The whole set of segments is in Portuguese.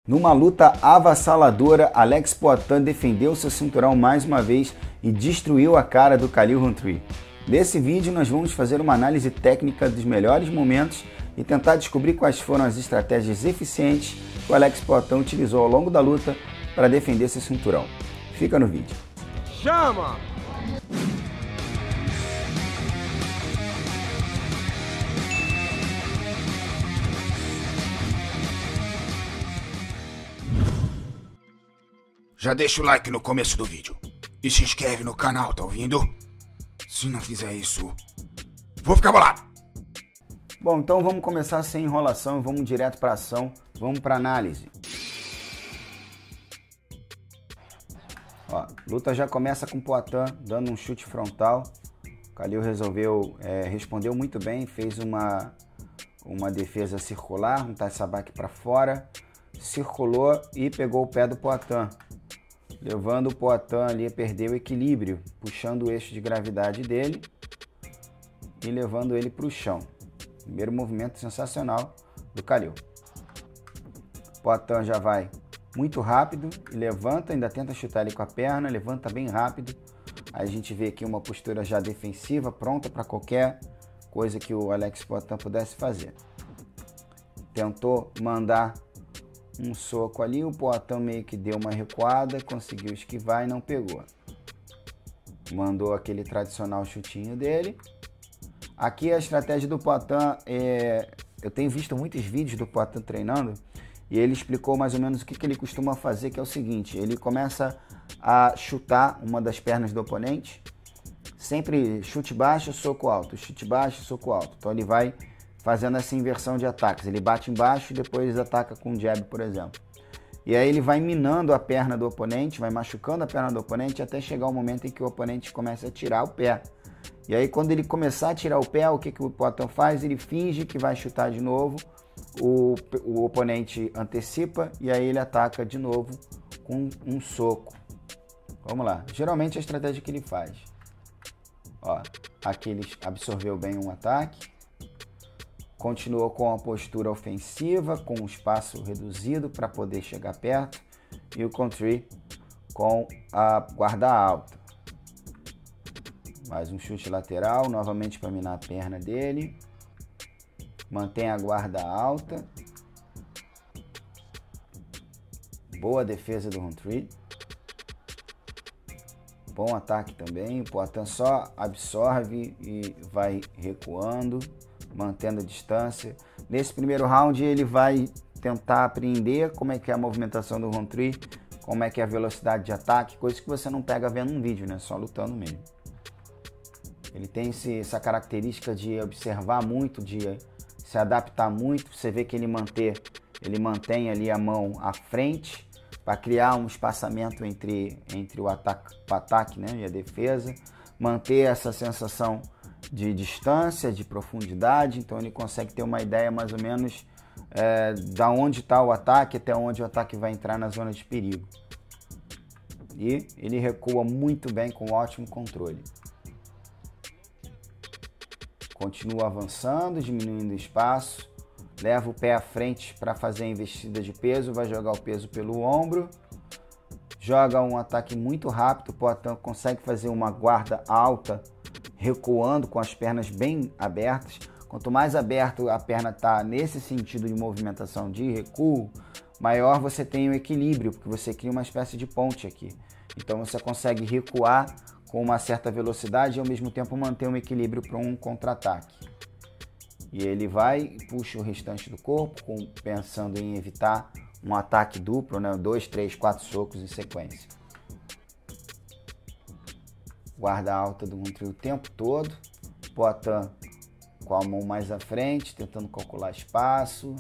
Numa luta avassaladora, Alex Poatan defendeu seu cinturão mais uma vez e destruiu a cara do Khalil Rountree. Nesse vídeo nós vamos fazer uma análise técnica dos melhores momentos e tentar descobrir quais foram as estratégias eficientes que o Alex Poatan utilizou ao longo da luta para defender seu cinturão. Fica no vídeo. Chama! Já deixa o like no começo do vídeo e se inscreve no canal, tá ouvindo? Se não fizer isso, vou ficar bolado. Bom, então vamos começar sem enrolação, vamos direto para ação, vamos para análise. Ó, luta já começa com o Poatan dando um chute frontal. O Khalil respondeu muito bem, fez uma defesa circular, um taçabaque para fora, circulou e pegou o pé do Poatan, levando o Poatan ali a perder o equilíbrio, puxando o eixo de gravidade dele e levando ele para o chão. Primeiro movimento sensacional do Khalil. Poatan já vai muito rápido e levanta, ainda tenta chutar ele com a perna, levanta bem rápido. Aí a gente vê aqui uma postura já defensiva, pronta para qualquer coisa que o Alex Poatan pudesse fazer. Tentou mandar um soco ali, o Poatan meio que deu uma recuada, conseguiu esquivar e não pegou. Mandou aquele tradicional chutinho dele. Aqui a estratégia do Poatan, eu tenho visto muitos vídeos do Poatan treinando e ele explicou mais ou menos o que ele costuma fazer, que é o seguinte: ele começa a chutar uma das pernas do oponente, sempre chute baixo, soco alto, chute baixo, soco alto. Então ele vai fazendo essa inversão de ataques, ele bate embaixo e depois ataca com um jab, por exemplo. E aí ele vai minando a perna do oponente, vai machucando a perna do oponente até chegar o momento em que o oponente começa a tirar o pé. E aí quando ele começar a tirar o pé, o que o Poatan faz? Ele finge que vai chutar de novo, o oponente antecipa e aí ele ataca de novo com um soco. Vamos lá, geralmente a estratégia que ele faz. Ó, aqui ele absorveu bem um ataque. Continuou com a postura ofensiva, com um espaço reduzido para poder chegar perto. E o Rountree com a guarda alta. Mais um chute lateral, novamente para minar a perna dele. Mantém a guarda alta. Boa defesa do Rountree. Bom ataque também. O Poatan só absorve e vai recuando, mantendo a distância. Nesse primeiro round ele vai tentar apreender como é que é a movimentação do Rountree, como é que é a velocidade de ataque, coisa que você não pega vendo um vídeo, né? Só lutando mesmo. Ele tem essa característica de observar muito, de se adaptar muito. Você vê que ele mantém ali a mão à frente para criar um espaçamento entre o ataque, né, e a defesa, manter essa sensação de distância, de profundidade. Então ele consegue ter uma ideia mais ou menos da onde está o ataque até onde o ataque vai entrar na zona de perigo. E ele recua muito bem com ótimo controle. Continua avançando, diminuindo o espaço, leva o pé à frente para fazer a investida de peso, vai jogar o peso pelo ombro, joga um ataque muito rápido. O Poatan consegue fazer uma guarda alta, recuando com as pernas bem abertas. Quanto mais aberto a perna está nesse sentido de movimentação de recuo, maior você tem o equilíbrio, porque você cria uma espécie de ponte aqui. Então você consegue recuar com uma certa velocidade e ao mesmo tempo manter um equilíbrio para um contra-ataque. E ele vai e puxa o restante do corpo, pensando em evitar um ataque duplo, né? 2, 3, 4 socos em sequência. Guarda alta do Rountree o tempo todo. Poatan com a mão mais à frente, tentando calcular espaço.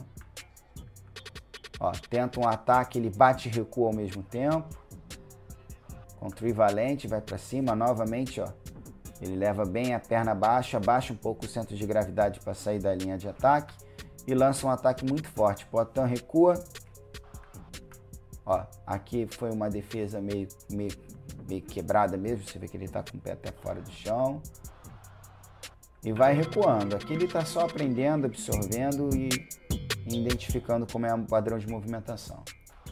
Ó, tenta um ataque, ele bate e recua ao mesmo tempo. Rountree valente, vai para cima novamente, ó. Ele leva bem a perna baixa, abaixa um pouco o centro de gravidade para sair da linha de ataque e lança um ataque muito forte. Poatan recua. Ó, aqui foi uma defesa meio quebrada mesmo, você vê que ele está com o pé até fora do chão. E vai recuando. Aqui ele está só aprendendo, absorvendo e identificando como é o padrão de movimentação.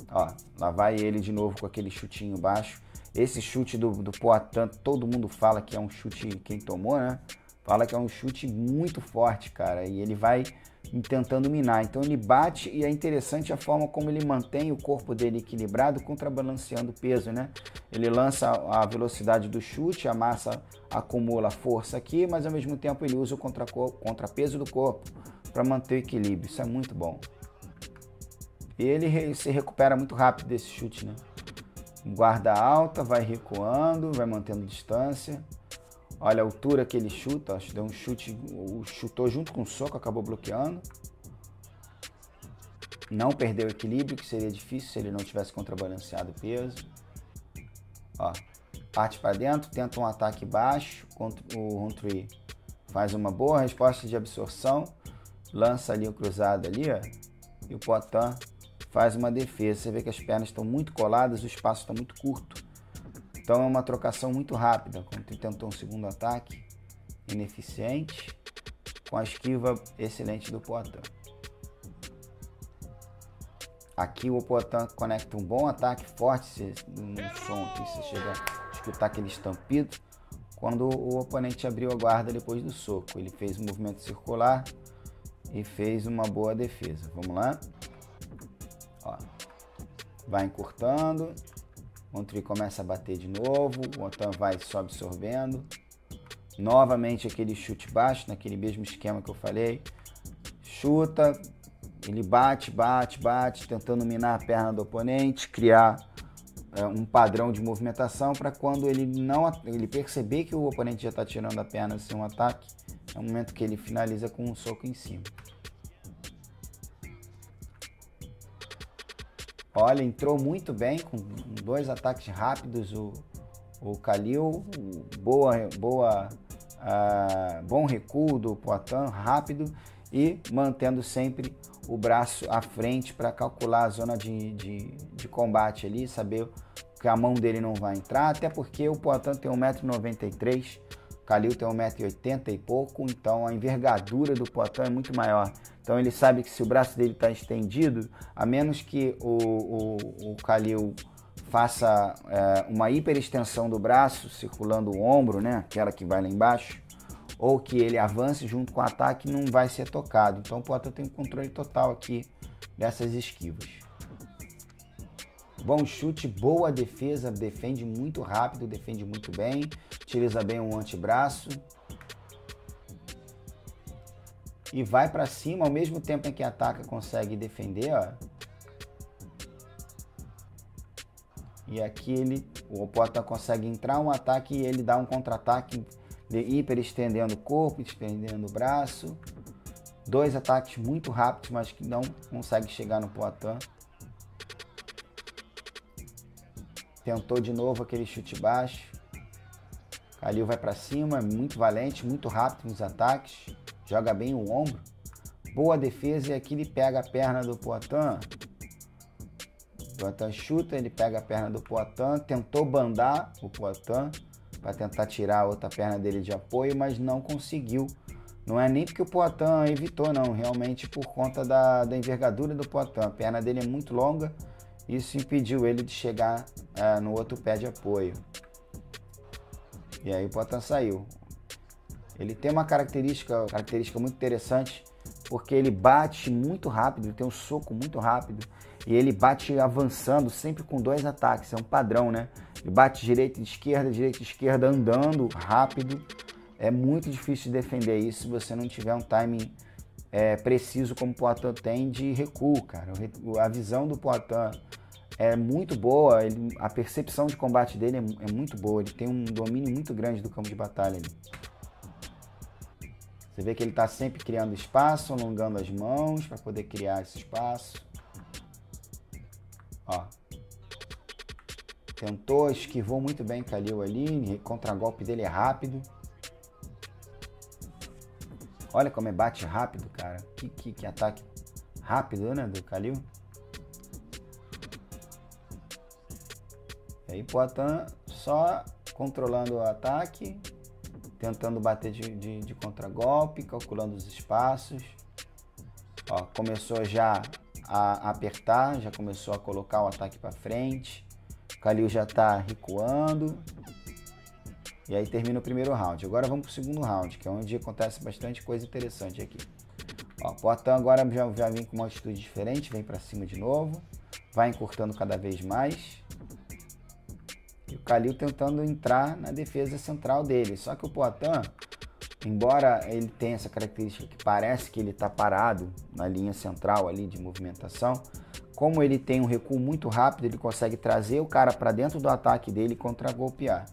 Ó, lá vai ele de novo com aquele chutinho baixo. Esse chute do Poatan, todo mundo fala que é um chute, quem tomou, né? Fala que é um chute muito forte, cara. E ele vai tentando minar. Então ele bate e é interessante a forma como ele mantém o corpo dele equilibrado, contrabalanceando o peso, né? Ele lança a velocidade do chute, a massa acumula força aqui, mas ao mesmo tempo ele usa o contrapeso do corpo para manter o equilíbrio. Isso é muito bom. E ele se recupera muito rápido desse chute, né? Guarda alta, vai recuando, vai mantendo distância. Olha a altura que ele chuta, acho que deu um chute, chutou junto com o soco, acabou bloqueando. Não perdeu o equilíbrio, que seria difícil se ele não tivesse contrabalanceado o peso. Ó, parte para dentro, tenta um ataque baixo, o Rountree faz uma boa resposta de absorção, lança ali o cruzado ali, ó, e o Poatan faz uma defesa. Você vê que as pernas estão muito coladas, o espaço está muito curto. Então é uma trocação muito rápida. Quando ele tentou um segundo ataque, ineficiente, com a esquiva excelente do Poatan. Aqui o Poatan conecta um bom ataque forte no som aqui, você chega a escutar aquele estampido. Quando o oponente abriu a guarda depois do soco, ele fez um movimento circular e fez uma boa defesa. Vamos lá? Ó, vai encurtando. O Rountree começa a bater de novo, o Poatan vai só absorvendo. Novamente aquele chute baixo, naquele mesmo esquema que eu falei. Chuta, ele bate, tentando minar a perna do oponente, criar um padrão de movimentação para quando ele perceber que o oponente já está tirando a perna sem um ataque, é o momento que ele finaliza com um soco em cima. Olha, entrou muito bem com 2 ataques rápidos o Khalil, bom recuo do Poatan, rápido e mantendo sempre o braço à frente para calcular a zona de combate ali, saber que a mão dele não vai entrar, até porque o Poatan tem 1,93 m, o Khalil tem 1,80 m e pouco, então a envergadura do Poatan é muito maior. Então ele sabe que se o braço dele está estendido, a menos que o Khalil faça uma hiperextensão do braço, circulando o ombro, né, aquela que vai lá embaixo, ou que ele avance junto com o ataque, não vai ser tocado. Então o Poatan tem um controle total aqui dessas esquivas. Bom chute, boa defesa, defende muito rápido, defende muito bem, utiliza bem o antebraço. E vai para cima, ao mesmo tempo em que ataca, consegue defender, ó. E aqui o Poatan consegue entrar um ataque e ele dá um contra-ataque, hiper estendendo o corpo, estendendo o braço. 2 ataques muito rápidos, mas que não consegue chegar no Poatan. Tentou de novo aquele chute baixo. Khalil vai para cima, muito valente, muito rápido nos ataques. Joga bem o ombro. Boa defesa e aqui ele pega a perna do Poatan. O Poatan chuta, ele pega a perna do Poatan. Tentou bandar o Poatan para tentar tirar a outra perna dele de apoio, mas não conseguiu. Não é nem porque o Poatan evitou, não. Realmente por conta da envergadura do Poatan. A perna dele é muito longa. Isso impediu ele de chegar no outro pé de apoio. E aí o Poatan saiu. Ele tem uma característica muito interessante, porque ele bate muito rápido, ele tem um soco muito rápido, e ele bate avançando sempre com 2 ataques, é um padrão, né? Ele bate direita e esquerda, andando rápido. É muito difícil de defender isso se você não tiver um timing preciso como o Poatan tem de recuo, cara. A visão do Poatan é muito boa, a percepção de combate dele é muito boa, ele tem um domínio muito grande do campo de batalha ali. Você vê que ele está sempre criando espaço, alongando as mãos para poder criar esse espaço. Ó. Tentou, esquivou muito bem o Khalil ali, contra-golpe dele é rápido. Olha como é bate rápido, cara. Que ataque rápido, né, do Khalil. E aí Poatan só controlando o ataque, tentando bater de contragolpe, calculando os espaços. Ó, começou já a apertar, já começou a colocar o ataque para frente. O Khalil já está recuando. E aí termina o primeiro round. Agora vamos para o segundo round, que é onde acontece bastante coisa interessante aqui. Ó, o Poatan agora já vem com uma atitude diferente, vem para cima de novo. Vai encurtando cada vez mais. E o Khalil tentando entrar na defesa central dele. Só que o Poatan, embora ele tenha essa característica que parece que ele está parado na linha central ali de movimentação, como ele tem um recuo muito rápido, ele consegue trazer o cara para dentro do ataque dele e contra-golpear.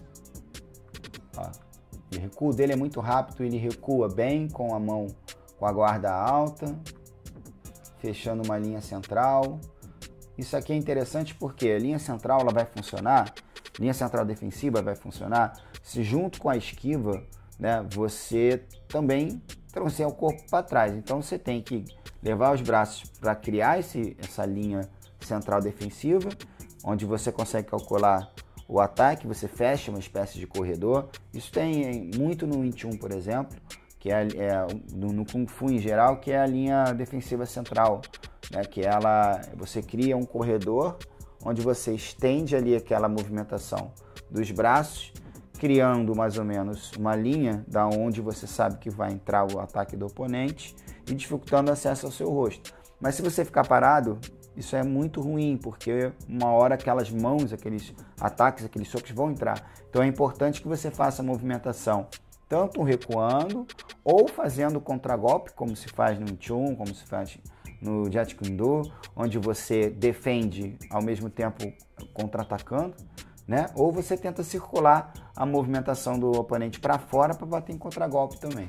O recuo dele é muito rápido, ele recua bem com a mão, com a guarda alta, fechando uma linha central. Isso aqui é interessante porque a linha central ela vai funcionar, linha central defensiva vai funcionar se junto com a esquiva, né, você também trouxer o corpo para trás. Então você tem que levar os braços para criar essa linha central defensiva, onde você consegue calcular o ataque, você fecha uma espécie de corredor. Isso tem muito no Wing Chun, por exemplo, que no Kung Fu em geral, que é a linha defensiva central, né? Que você cria um corredor onde você estende ali aquela movimentação dos braços, criando mais ou menos uma linha da onde você sabe que vai entrar o ataque do oponente e dificultando o acesso ao seu rosto. Mas se você ficar parado, isso é muito ruim, porque uma hora aquelas mãos, aqueles ataques, aqueles socos vão entrar. Então é importante que você faça a movimentação tanto recuando ou fazendo contragolpe, como se faz no Wing Chun, como se faz no Jeet Kune Do, onde você defende ao mesmo tempo contra-atacando, né? Ou você tenta circular a movimentação do oponente para fora para bater em contragolpe também.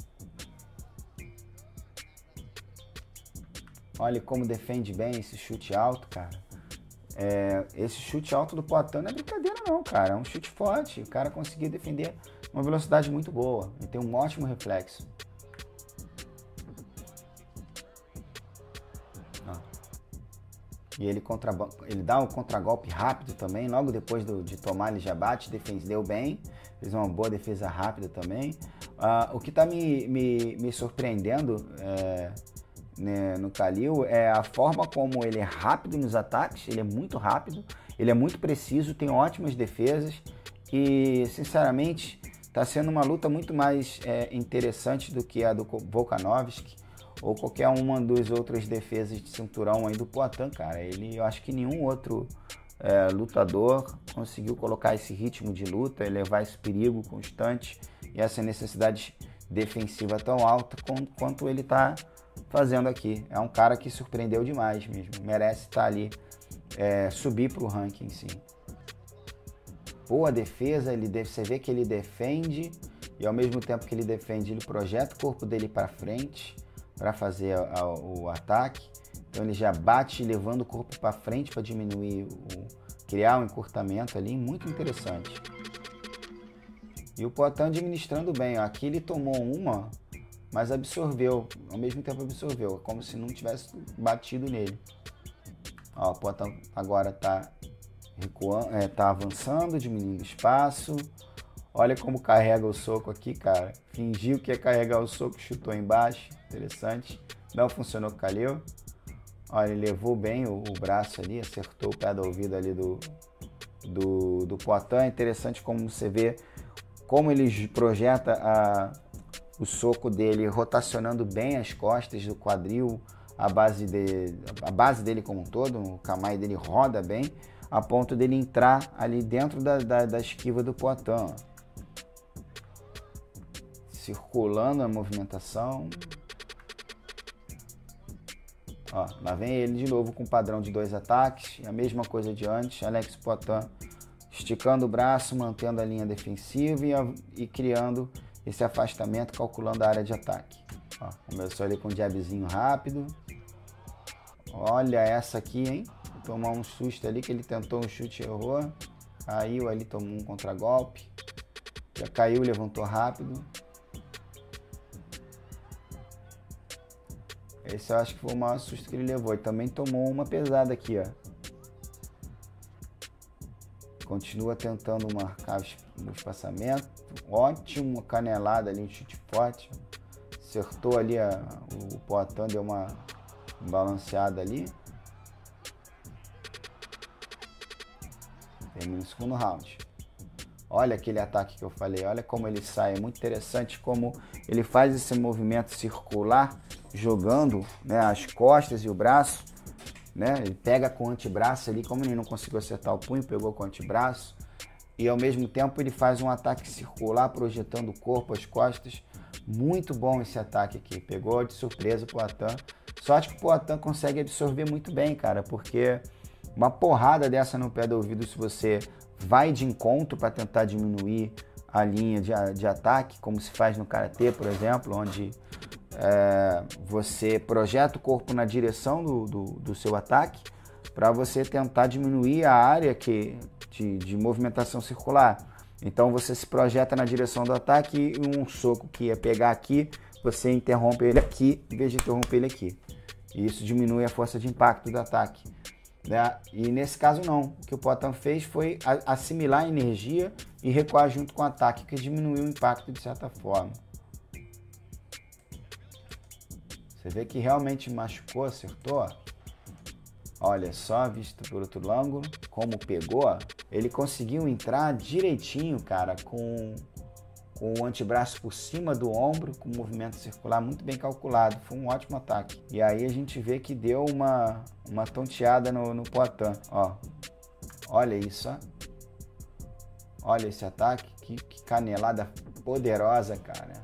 Olha como defende bem esse chute alto, cara. Esse chute alto do Poatan não é brincadeira não, cara. É um chute forte. O cara conseguiu defender uma velocidade muito boa. Ele tem um ótimo reflexo. E ele dá um contragolpe rápido também. Logo depois de tomar, ele já bate, defendeu bem. Fez uma boa defesa rápida também. O que está me surpreendendo no Khalil é a forma como ele é rápido nos ataques. Ele é muito rápido, ele é muito preciso, tem ótimas defesas. E, sinceramente, está sendo uma luta muito mais interessante do que a do Volkanovski ou qualquer uma das outras defesas de cinturão aí do Poatan, cara. Eu acho que nenhum outro lutador conseguiu colocar esse ritmo de luta, levar esse perigo constante e essa necessidade defensiva tão alta quanto ele está fazendo aqui. É um cara que surpreendeu demais mesmo, merece estar ali, subir para o ranking, sim. Boa defesa, você vê que ele defende e ao mesmo tempo que ele defende, ele projeta o corpo dele para frente para fazer o ataque. Então ele já bate levando o corpo para frente para diminuir, criar um encurtamento ali, muito interessante. E o Poatan administrando bem, ó. Aqui ele tomou uma, mas absorveu, ao mesmo tempo absorveu, como se não tivesse batido nele. Ó, o Poatan agora está recuando, tá avançando, diminuindo espaço. Olha como carrega o soco aqui, cara. Fingiu que ia carregar o soco, chutou embaixo. Interessante. Não funcionou com o Khalil. Olha, ele levou bem o braço ali, acertou o pé do ouvido ali do Poatan. Interessante como você vê como ele projeta o soco dele, rotacionando bem as costas do quadril, a base dele como um todo. O Kamae dele roda bem, a ponto dele entrar ali dentro da esquiva do Poatan. Circulando a movimentação. Ó, lá vem ele de novo com o padrão de 2 ataques, a mesma coisa de antes. Alex Poatan esticando o braço, mantendo a linha defensiva e criando esse afastamento, calculando a área de ataque. Ó, começou ali com um jabzinho rápido. Olha essa aqui, hein? Tomou um susto ali que ele tentou um chute e errou. Caiu ali, tomou um contragolpe. Já caiu, levantou rápido. Esse eu acho que foi o maior susto que ele levou. E também tomou uma pesada aqui, ó. Continua tentando marcar o espaçamento. Ótimo canelada ali, um chute forte. Acertou ali o Poatan, deu uma balanceada ali. Termina o segundo round. Olha aquele ataque que eu falei, olha como ele sai, é muito interessante como ele faz esse movimento circular, jogando, né, as costas e o braço, né? Ele pega com o antebraço ali, como ele não conseguiu acertar o punho, pegou com o antebraço, e ao mesmo tempo ele faz um ataque circular, projetando o corpo, as costas. Muito bom esse ataque aqui, pegou de surpresa o Poatan. Sorte que o Poatan consegue absorver muito bem, cara, porque uma porrada dessa no pé do ouvido, se você vai de encontro para tentar diminuir a linha de ataque, como se faz no Karatê, por exemplo, onde você projeta o corpo na direção do seu ataque para você tentar diminuir a área de movimentação circular. Então você se projeta na direção do ataque e um soco que ia pegar aqui, você interrompe ele aqui em vez de interromper ele aqui. E isso diminui a força de impacto do ataque. Né? E nesse caso não, o que o Poatan fez foi assimilar a energia e recuar junto com o ataque, que diminuiu o impacto de certa forma. Você vê que realmente machucou, acertou. Olha só, visto por outro ângulo, como pegou. Ele conseguiu entrar direitinho, cara, com o antebraço por cima do ombro, com o movimento circular muito bem calculado. Foi um ótimo ataque. E aí a gente vê que deu uma tonteada no Poatan. Ó, olha isso, ó. Olha esse ataque, que canelada poderosa, cara.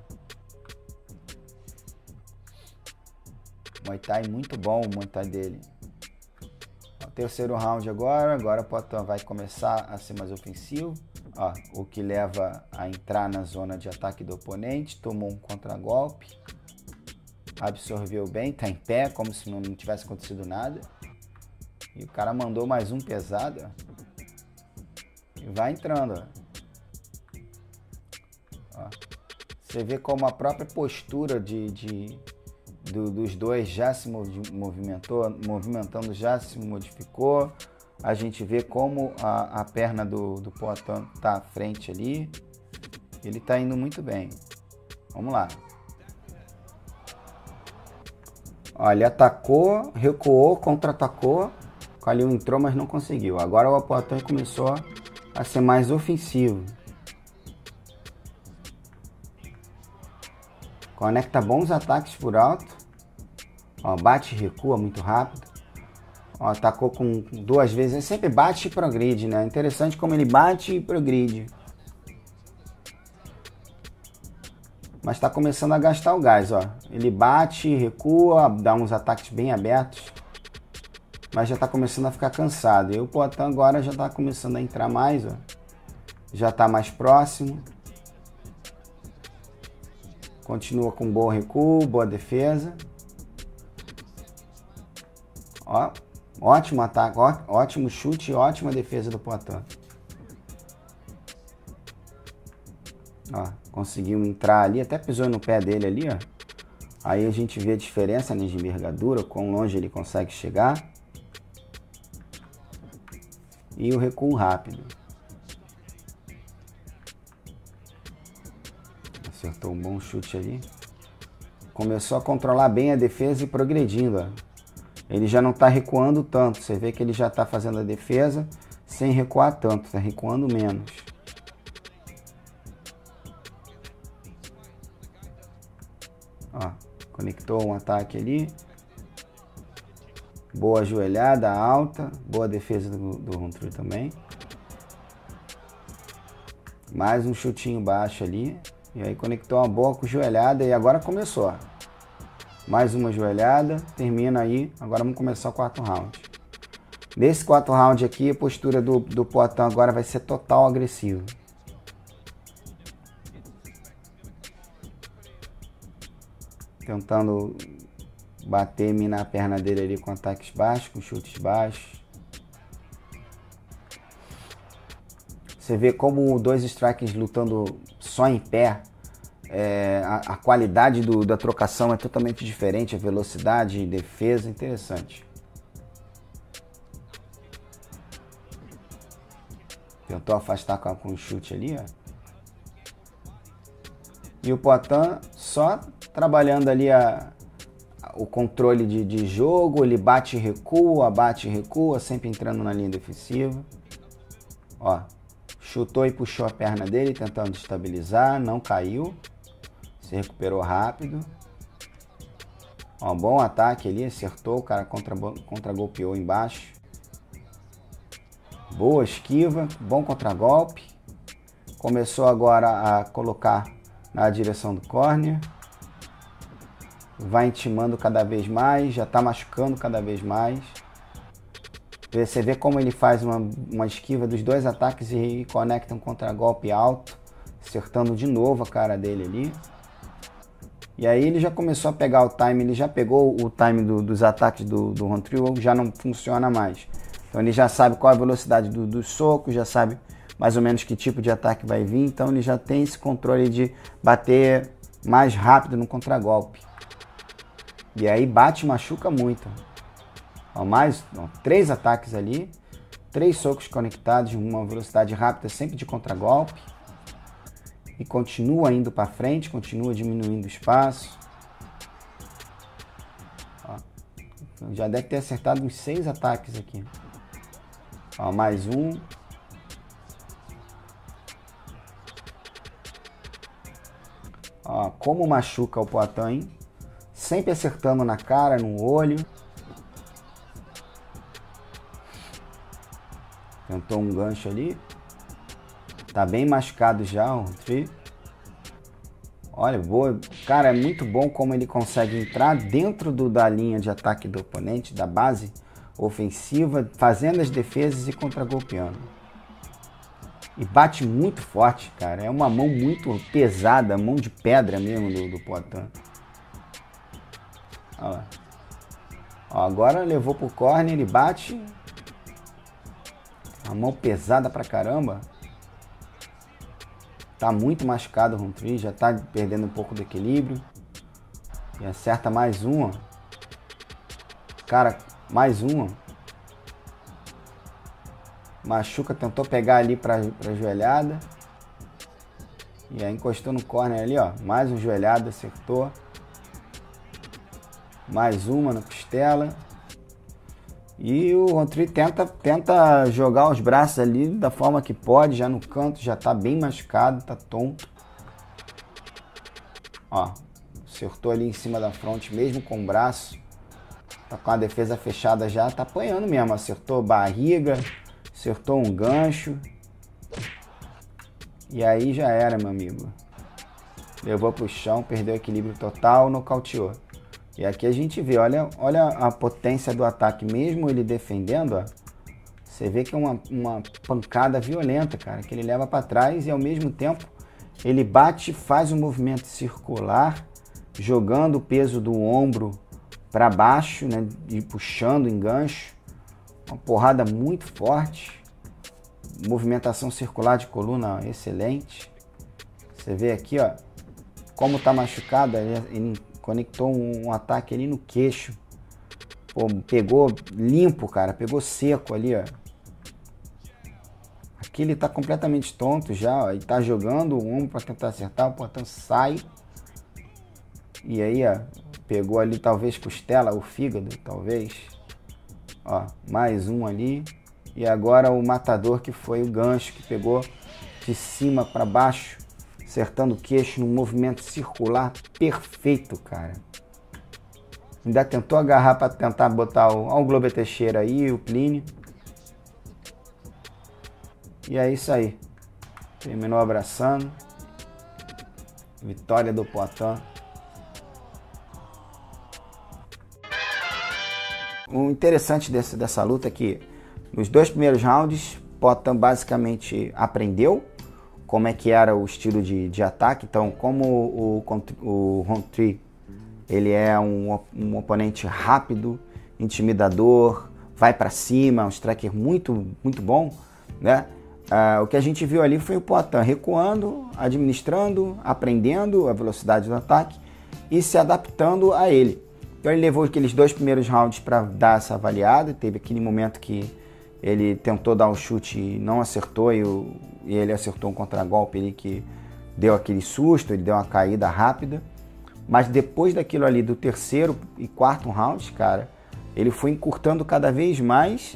Muay Thai muito bom, o Muay Thai dele. O terceiro round agora o Poatan vai começar a ser mais ofensivo. Ó, o que leva a entrar na zona de ataque do oponente, tomou um contragolpe, absorveu bem, tá em pé, como se não tivesse acontecido nada. E o cara mandou mais um pesado, ó. E vai entrando, ó. Você vê como a própria postura dos dois já se movimentando já se modificou. A gente vê como a perna do Poatan está à frente ali. Ele está indo muito bem. Vamos lá. Olha, ele atacou, recuou, contra-atacou. O Kalil entrou, mas não conseguiu. Agora o Poatan começou a ser mais ofensivo. Conecta bons ataques por alto. Ó, bate e recua muito rápido. Ó, atacou com 2 vezes. Ele sempre bate e progride, né? Interessante como ele bate e progride. Mas está começando a gastar o gás, ó. Ele bate, recua, dá uns ataques bem abertos. Mas já está começando a ficar cansado. E o Poatan agora já está começando a entrar mais, ó. Já está mais próximo. Continua com bom recuo, boa defesa. Ó. Ótimo ataque, ótimo chute e ótima defesa do Poatan. Ó, conseguiu entrar ali, até pisou no pé dele ali, ó. Aí a gente vê a diferença, né, de envergadura, quão longe ele consegue chegar. E o recuo rápido. Acertou um bom chute ali. Começou a controlar bem a defesa e progredindo, ó. Ele já não está recuando tanto. Você vê que ele já está fazendo a defesa sem recuar tanto. Está recuando menos. Ó, conectou um ataque ali. Boa joelhada alta. Boa defesa do Huntru também. Mais um chutinho baixo ali. E aí conectou uma boa joelhada. E agora começou, ó. Mais uma joelhada, termina aí. Agora vamos começar o 4º round. Nesse 4º round aqui, a postura do Poatan agora vai ser total agressiva. Tentando bater, minar a perna dele ali com ataques baixos, com chutes baixos. Você vê como 2 strikers lutando só em pé. A qualidade da trocação é totalmente diferente, a velocidade, defesa, interessante. Tentou afastar com o chute ali, ó. E o Poatan só trabalhando ali o controle de jogo, ele bate e recua, sempre entrando na linha defensiva. Ó, chutou e puxou a perna dele, tentando estabilizar, não caiu. Se recuperou rápido. Ó, bom ataque ali, acertou, o cara contra-golpeou embaixo. Boa esquiva, bom contragolpe. Começou agora a colocar na direção do corner. Vai intimando cada vez mais, já está machucando cada vez mais. Você vê como ele faz uma esquiva dos dois ataques e conecta um contragolpe alto, acertando de novo a cara dele ali. E aí ele já começou a pegar o time, ele já pegou o time dos ataques do Rountree, já não funciona mais. Então ele já sabe qual a velocidade dos socos, já sabe mais ou menos que tipo de ataque vai vir, então ele já tem esse controle de bater mais rápido no contragolpe. E aí bate e machuca muito. Ó, três ataques ali, 3 socos conectados, uma velocidade rápida, sempre de contragolpe. E continua indo para frente, continua diminuindo o espaço. Ó, já deve ter acertado uns 6 ataques aqui. Ó, mais um. Ó, como machuca o Poatan, hein? Sempre acertando na cara, no olho. Tentou um gancho ali. Tá bem machucado já o Rountree. Olha, boa. Cara, é muito bom como ele consegue entrar dentro da linha de ataque do oponente, da base ofensiva, fazendo as defesas e contra-golpeando. E bate muito forte, cara. É uma mão muito pesada, mão de pedra mesmo do Poatan. Olha lá. Ó, agora levou pro corner, ele bate. A mão pesada pra caramba. Tá muito machucado o Rountree, já tá perdendo um pouco do equilíbrio. E acerta mais uma. Cara, mais uma. Machuca, tentou pegar ali pra joelhada. E aí encostou no corner ali, ó. Mais um joelhada, acertou. Mais uma na costela. E o Rountree tenta jogar os braços ali da forma que pode, já no canto, já tá bem machucado, tá tonto. Ó, acertou ali em cima da fronte, mesmo com o braço. Tá com a defesa fechada já, tá apanhando mesmo. Acertou barriga, acertou um gancho. E aí já era, meu amigo. Levou pro chão, perdeu o equilíbrio total, nocauteou. E aqui a gente vê, olha a potência do ataque, mesmo ele defendendo, ó, você vê que é uma pancada violenta, cara, que ele leva para trás e ao mesmo tempo ele bate, faz um movimento circular, jogando o peso do ombro para baixo, né, e puxando em gancho, uma porrada muito forte, movimentação circular de coluna excelente. Você vê aqui, ó, como tá machucado, ele conectou um ataque ali no queixo. Pô, pegou limpo, cara. Pegou seco ali, ó. Aqui ele tá completamente tonto já, ó. Ele tá jogando o ombro para tentar acertar. O Poatan sai. E aí, ó. Pegou ali talvez costela, o fígado, talvez. Ó, mais um ali. E agora o matador, que foi o gancho, que pegou de cima para baixo, acertando o queixo num movimento circular perfeito, cara. Ainda tentou agarrar para tentar botar o Glober Teixeira aí, o Plínio. E é isso aí. Terminou abraçando. Vitória do Poatan. O interessante dessa luta é que nos 2 primeiros rounds, Poatan basicamente aprendeu como é que era o estilo de ataque. Então, como o Rountree, ele é um oponente rápido, intimidador, vai para cima, um striker muito, muito bom, né? O que a gente viu ali foi o Poatan recuando, administrando, aprendendo a velocidade do ataque e se adaptando a ele. Então ele levou aqueles 2 primeiros rounds para dar essa avaliada. Teve aquele momento que ele tentou dar um chute e não acertou, e ele acertou um contragolpe ali que deu aquele susto, ele deu uma caída rápida. Mas depois daquilo ali, do terceiro e quarto round, cara, ele foi encurtando cada vez mais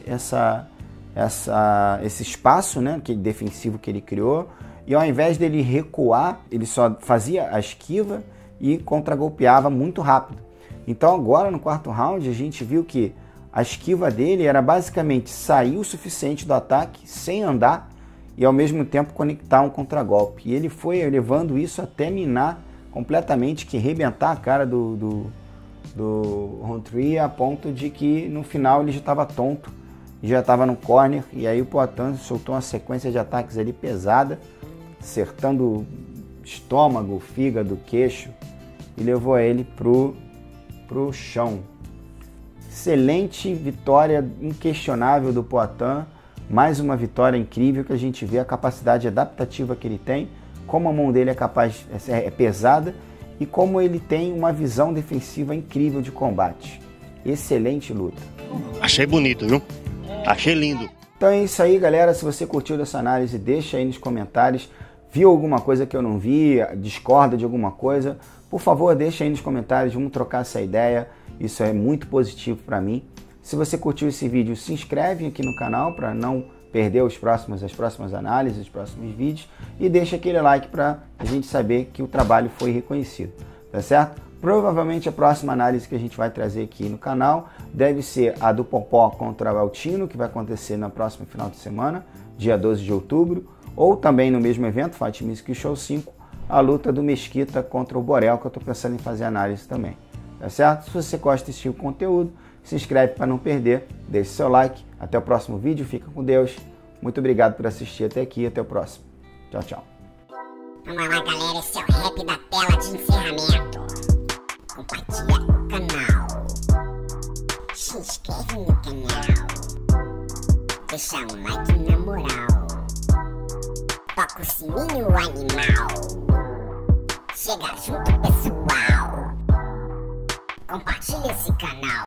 esse espaço, né, defensivo que ele criou. E ao invés dele recuar, ele só fazia a esquiva e contragolpeava muito rápido. Então agora no quarto round a gente viu que a esquiva dele era basicamente sair o suficiente do ataque sem andar e ao mesmo tempo conectar um contragolpe. E ele foi levando isso até minar completamente, que arrebentar a cara do Rountree, a ponto de que no final ele já estava tonto, já estava no corner, e aí o Poatan soltou uma sequência de ataques ali pesada, acertando estômago, fígado, queixo, e levou ele pro chão. Excelente vitória, inquestionável do Poatan. Mais uma vitória incrível, que a gente vê a capacidade adaptativa que ele tem, como a mão dele é pesada e como ele tem uma visão defensiva incrível de combate. Excelente luta. Achei bonito, viu? Achei lindo. Então é isso aí, galera. Se você curtiu dessa análise, deixa aí nos comentários. Viu alguma coisa que eu não vi? Discorda de alguma coisa? Por favor, deixa aí nos comentários. Vamos trocar essa ideia. Isso é muito positivo para mim. Se você curtiu esse vídeo, se inscreve aqui no canal para não perder as próximas análises, os próximos vídeos. E deixa aquele like para a gente saber que o trabalho foi reconhecido. Tá certo? Provavelmente a próxima análise que a gente vai trazer aqui no canal deve ser a do Popó contra o Altino, que vai acontecer no próximo final de semana, dia 12 de outubro. Ou também no mesmo evento, Fight Music Show 5, a luta do Mesquita contra o Borel, que eu estou pensando em fazer análise também. Tá certo? Se você gosta desse tipo de conteúdo, se inscreve para não perder, deixe seu like. Até o próximo vídeo, fica com Deus. Muito obrigado por assistir até aqui, até o próximo. Tchau, tchau. Vamos lá, galera, esse é o rap da tela de encerramento. Compartilha o canal, se inscreve no canal, deixa um like na moral, toca o sininho animal, chega junto pessoal, compartilha esse canal.